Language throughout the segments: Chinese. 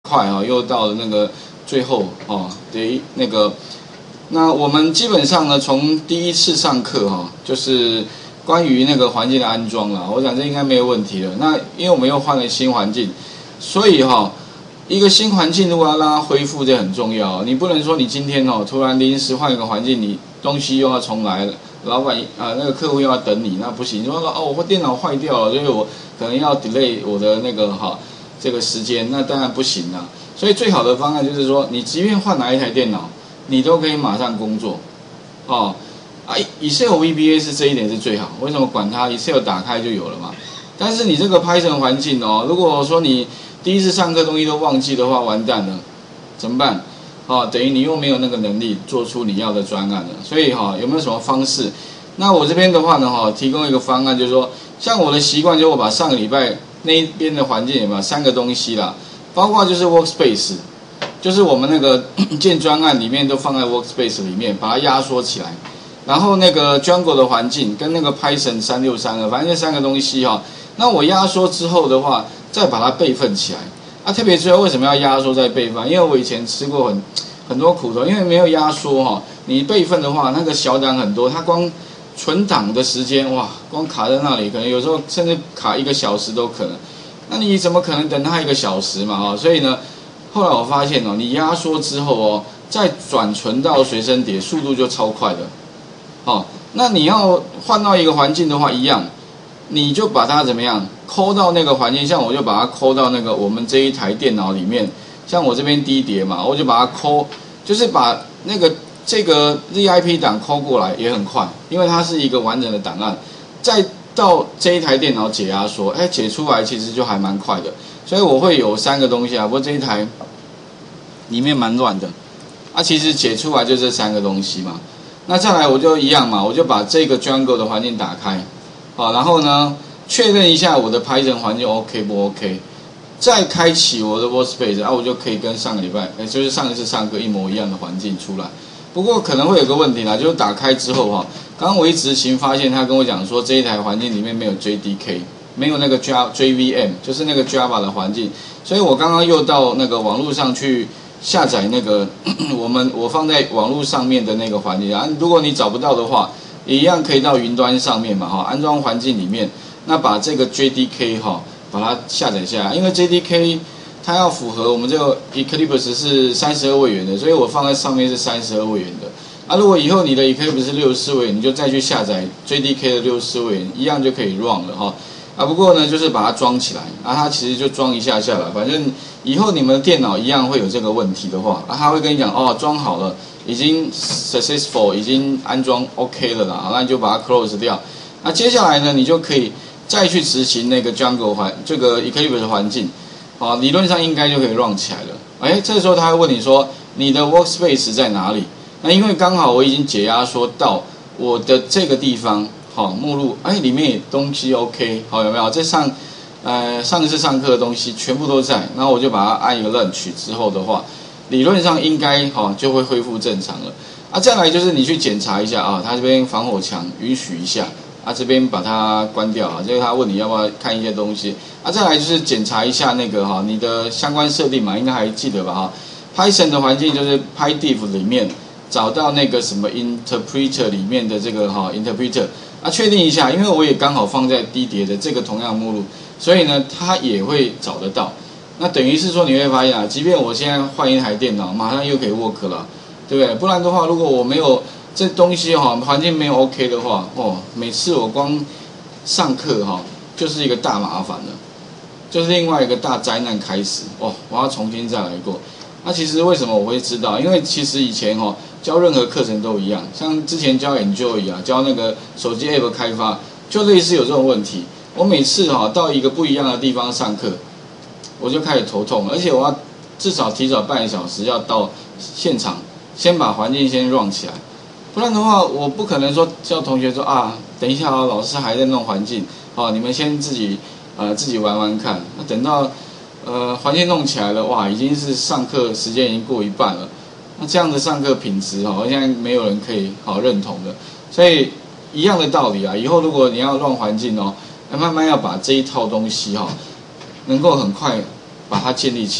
快啊，又到了那个最后哦的那个。那我们基本上呢，从第一次上课哈，就是关于那个环境的安装啦，我想这应该没有问题了。那因为我们又换了新环境，所以哈，一个新环境如果要让它恢复，这很重要。你不能说你今天哦突然临时换一个环境，你东西又要重来了，老板那个客户又要等你，那不行。你说哦，我电脑坏掉了，所以我可能要 delay 我的那个这个时间，那当然不行啦。所以最好的方案就是说，你即便换哪一台电脑，你都可以马上工作，Excel VBA 是这一点是最好。为什么管它 Excel 打开就有了嘛？但是你这个 Python 环境哦，如果说你第一次上课东西都忘记的话，完蛋了，怎么办？等于你又没有那个能力做出你要的专案了。所以有没有什么方式？那我这边的话呢，提供一个方案，就是说，像我的习惯，就我把上个礼拜那一边的环境有没有3个东西啦，包括就是 Workspace， 就是我们那个建专案里面都放在 Workspace 里面，把它压缩起来。然后那个 Django 的环境跟那个 Python 363反正这3个东西那我压缩之后的话，再把它备份起来。特别最后为什么要压缩再备份？因为我以前吃过很多苦头，因为没有压缩你备份的话，那个小档很多，它光存档的时间光卡在那里，可能有时候甚至卡1个小时都可能。那你怎么可能等它1个小时嘛所以呢，后来我发现你压缩之后再转存到随身碟，速度就超快的。那你要换到一个环境的话，一样，你就把它怎么样抠到那个环境，像我就把它抠到那个我们这一台电脑里面，像我这边低碟嘛，我就把它抠，就是把这个 ZIP 档抠过来也很快，因为它是一个完整的档案，再到这一台电脑解压缩，解出来其实就还蛮快的。所以我会有3个东西不过这一台里面蛮乱的，其实解出来就这3个东西嘛。那再来我就一样嘛，我就把这个 Django 的环境打开，然后呢确认一下我的 Python 环境 OK 不 OK， 再开启我的 Workspace，我就可以跟上个礼拜，就是上一次上课一模一样的环境出来。不过可能会有个问题啦，就是打开之后刚刚我一执行发现他跟我讲说这一台环境里面没有 JDK， 没有那个 JVM， 就是那个 Java 的环境，所以我刚刚又到那个网络上去下载那个我放在网络上面的那个环境如果你找不到的话，也一样可以到云端上面嘛安装环境里面，那把这个 JDK 把它下载下来，因为 JDK 它要符合我们这个 Eclipse 是32位元的，所以我放在上面是32位元的如果以后你的 Eclipse 是64位元，你就再去下载 JDK 的64位元，一样就可以 run 了不过呢，就是把它装起来它其实就装一下下了，反正以后你们的电脑一样会有这个问题的话他会跟你讲装好了，已经 successful， 已经安装 OK 了啦，那你就把它 close 掉。那接下来呢，你就可以再去执行那个 Django 这个 Eclipse 环境理论上应该就可以 run 起来了。这时候他会问你说你的 workspace 在哪里？那因为刚好我已经解压缩到我的这个地方目录里面也东西 OK 有没有？这上一次上课的东西全部都在，然后我就把它按一个 launch 之后的话，理论上应该就会恢复正常了再来就是你去检查一下它这边防火墙允许一下这边把它关掉就是他问你要不要看一些东西再来就是检查一下那个你的相关设定嘛，应该还记得吧Python 的环境就是 PyDiff 里面找到那个什么 interpreter 里面的这个interpreter确定一下，因为我也刚好放在低碟的这个同样目录，所以呢它也会找得到。那等于是说你会发现即便我现在换一台电脑，马上又可以 work 了，对不对？不然的话，如果我没有这东西环境没有 OK 的话每次我光上课就是一个大麻烦了，就是另外一个大灾难开始我要重新再来过。其实为什么我会知道？因为其实以前教任何课程都一样，像之前教 Enjoy 教那个手机 App 开发，就类似有这种问题。我每次到一个不一样的地方上课，我就开始头痛，而且我要至少提早半个小时要到现场，先把环境先 run 起来，不然的话我不可能说叫同学说等一下老师还在弄环境你们先自己玩玩看。那等到环境弄起来了已经是上课时间已经过一半了。那这样的上课品质现在没有人可以认同的，所以一样的道理以后如果你要乱环境慢慢要把这一套东西能够很快把它建立起来。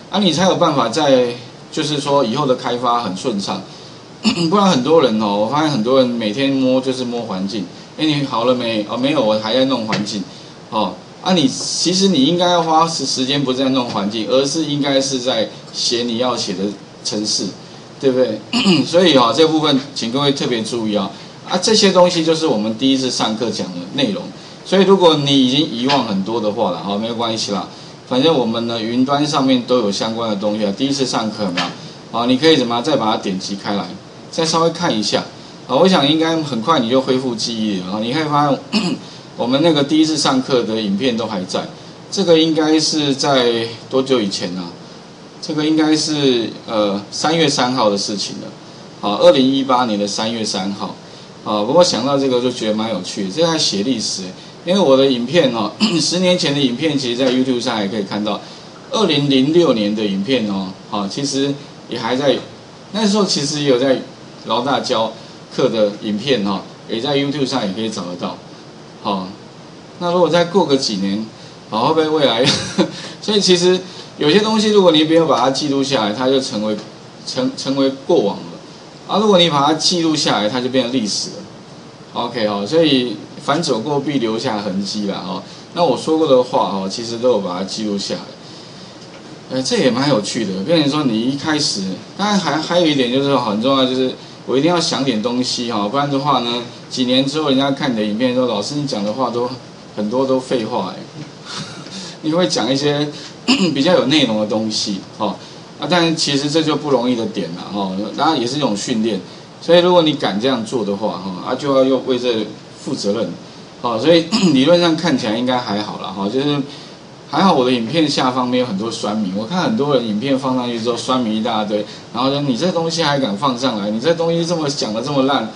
啊，你才有办法在就是说以后的开发很顺畅。不然很多人哦，我发现很多人每天摸就是摸环境，你好了没？哦，没有，我还在弄环境，哦，啊你其实你应该要花时间不在弄环境，而是应该是在写你要写的程式，对不对？所以这部分请各位特别注意啊，这些东西就是我们第一次上课讲的内容，所以如果你已经遗忘很多的话了，没有关系啦，反正我们呢云端上面都有相关的东西啊，第一次上课有没有？你可以怎么再把它点击开来。再稍微看一下，我想应该很快你就恢复记忆了。你可以发现，我们那个第一次上课的影片都还在。这个应该是在多久以前啊？这个应该是3月3号的事情了。2018年的3月3号。不过想到这个就觉得蛮有趣的，这在写历史。因为我的影片10年前的影片，其实在 YouTube 上也可以看到。2006年的影片其实也还在，那时候其实也有在。老大教课的影片也在 YouTube 上也可以找得到。那如果再过个几年，会不会未来？所以其实有些东西，如果你没有把它记录下来，它就成为过往了。如果你把它记录下来，它就变成历史了。OK 所以凡走过必留下痕迹啦。那我说过的话其实都有把它记录下来。这也蛮有趣的。变成说你一开始，当然还有一点就是很重要，就是我一定要想点东西不然的话呢，几年之后人家看你的影片说，老师你讲的话都很多都废话你会讲一些比较有内容的东西但其实这就不容易的点了当然也是一种训练，所以如果你敢这样做的话就要为这负责任所以理论上看起来应该还好啦就是还好我的影片下方没有很多酸民，我看很多人影片放上去之后酸民一大堆，然后说你这东西还敢放上来，你这东西这么讲的这么烂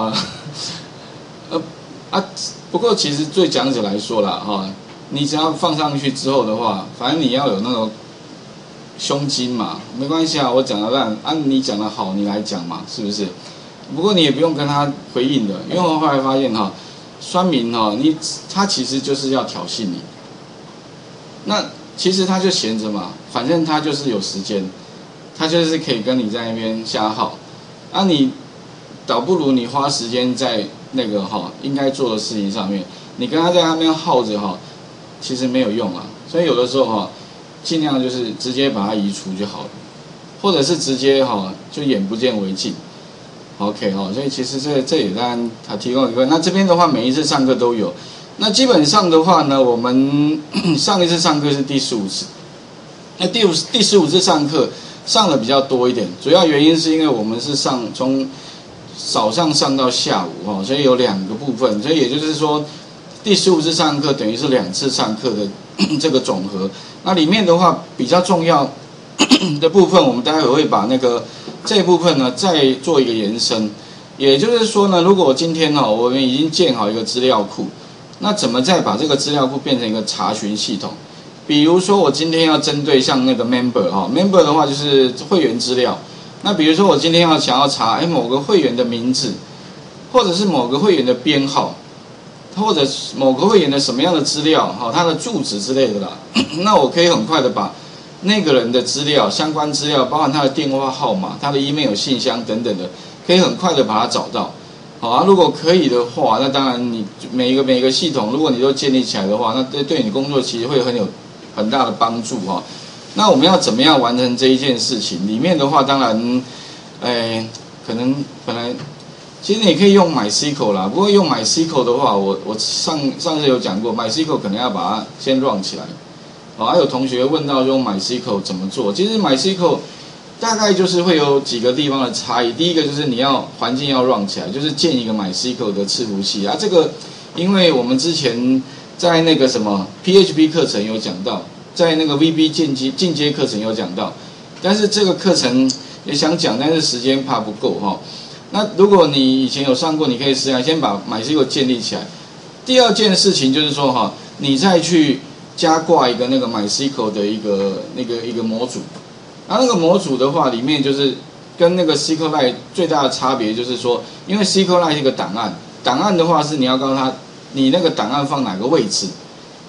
不过其实对讲者来说啦你只要放上去之后的话，反正你要有那种胸襟嘛，没关系我讲的烂你讲的好你来讲嘛，是不是？不过你也不用跟他回应的，因为我后来发现酸民他其实就是要挑衅你。那其实他就闲着嘛，反正他就是有时间，他就是可以跟你在那边瞎耗。你倒不如你花时间在那个应该做的事情上面，你跟他在那边耗着其实没有用啊。所以有的时候尽量就是直接把它移除就好了，或者是直接就眼不见为净。OK 所以其实这也当然他提供一个。那这边的话每一次上课都有。那基本上的话呢，我们上一次上课是第15次，那第15次上课上的比较多一点，主要原因是因为我们是从早上上到下午所以有2个部分，所以也就是说第15次上课等于是2次上课的这个总和。那里面的话比较重要的部分，我们待会会把这一部分呢再做一个延伸，也就是说呢，如果今天我们已经建好一个资料库。那怎么再把这个资料库变成一个查询系统？比如说我今天要针对像那个 member 的话就是会员资料。那比如说我今天想要查某个会员的名字，或者是某个会员的编号，或者某个会员的什么样的资料他的住址之类的啦。那我可以很快的把那个人的资料、相关资料，包含他的电话号码、他的 email 信箱等等的，可以很快的把它找到。如果可以的话，那当然你每一个系统，如果你都建立起来的话，那对你工作其实会有很大的帮助那我们要怎么样完成这一件事情？里面的话，当然，可能本来其实你可以用 MySQL 啦，不过用 MySQL 的话，我上次有讲过 ，MySQL 可能要把它先 run 起来。还有同学问到用 MySQL 怎么做？其实 MySQL大概就是会有几个地方的差异。第一个就是你要环境要 run 起来，就是建一个 MySQL 的伺服器这个因为我们之前在那个什么 PHP 课程有讲到，在那个 VB 进阶课程有讲到，但是这个课程也想讲，但是时间怕不够那如果你以前有上过，你可以试下先把 MySQL 建立起来。第二件事情就是说你再去加挂一个那个 MySQL 的一个模组。那个模组的话，里面就是跟那个 SQLite 最大的差别就是说，因为 SQLite 是一个档案的话是你要告诉他你那个档案放哪个位置，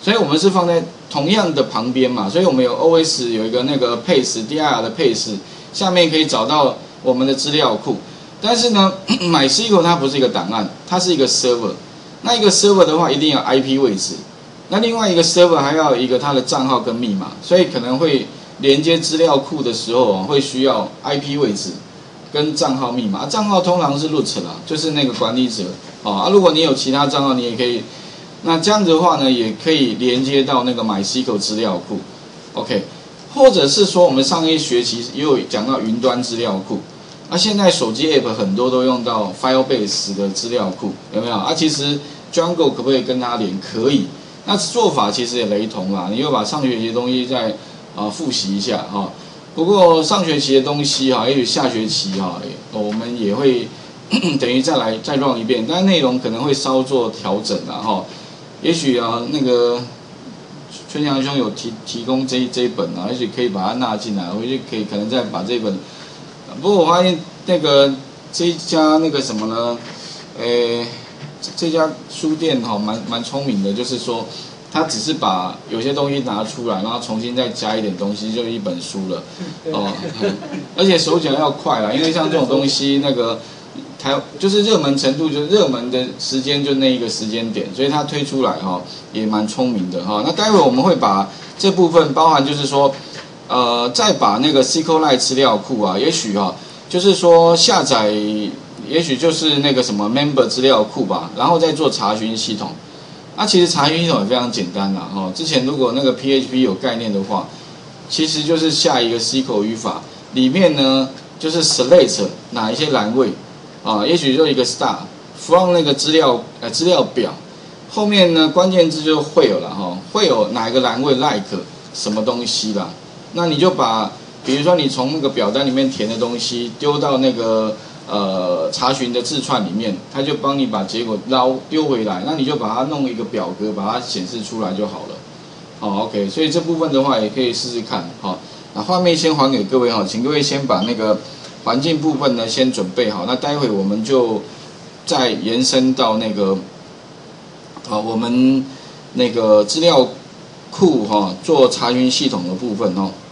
所以我们是放在同样的旁边嘛，所以我们有 OS 有一个那个 paste，dir 的 paste， 下面可以找到我们的资料库。但是呢，MySQL 它不是一个档案，它是一个 server。那一个 server 的话，一定要 IP 位置。那另外一个 server 还要有一个它的账号跟密码，所以可能会连接资料库的时候会需要 IP 位置跟账号密码。账号通常是 root 啦，就是那个管理者如果你有其他账号，你也可以。那这样子的话呢，也可以连接到那个 MySQL 资料库 ，OK， 或者是说我们上一学期也有讲到云端资料库，现在手机 App 很多都用到 Firebase 的资料库，有没有？其实 Django 可不可以跟它连？可以。那做法其实也雷同啦，你又把上学期的东西再复习一下哈。不过上学期的东西也许下学期我们也会等于再 run 一遍，但内容可能会稍作调整啦哈。也许那个春阳兄有提供这一本也许可以把它纳进来，回去可能再把这本。不过我发现那个这一家那个什么呢？这家书店蛮聪明的，就是说他只是把有些东西拿出来，然后重新再加一点东西，就一本书了而且手脚要快啦，因为像这种东西那个。就是热门程度，就热门的时间就那一个时间点，所以它推出来也蛮聪明的那待会我们会把这部分包含，就是说再把那个 SQLite 资料库也许就是说下载，也许就是那个什么 Member 资料库吧，然后再做查询系统。其实查询系统也非常简单啦之前如果那个 PHP 有概念的话，其实就是下一个 SQL 语法，里面呢就是 select 哪一些栏位。也许就一个 star from 那个资料表，后面呢关键字就会有了会有哪一个栏位 like 什么东西啦，那你就把比如说你从那个表单里面填的东西丢到那个查询的字串里面，它就帮你把结果丢回来，那你就把它弄一个表格把它显示出来就好了OK， 所以这部分的话也可以试试看那画面先还给各位请各位先把那个环境部分呢，先准备好。那待会我们就再延伸到那个我们那个资料库做查询系统的部分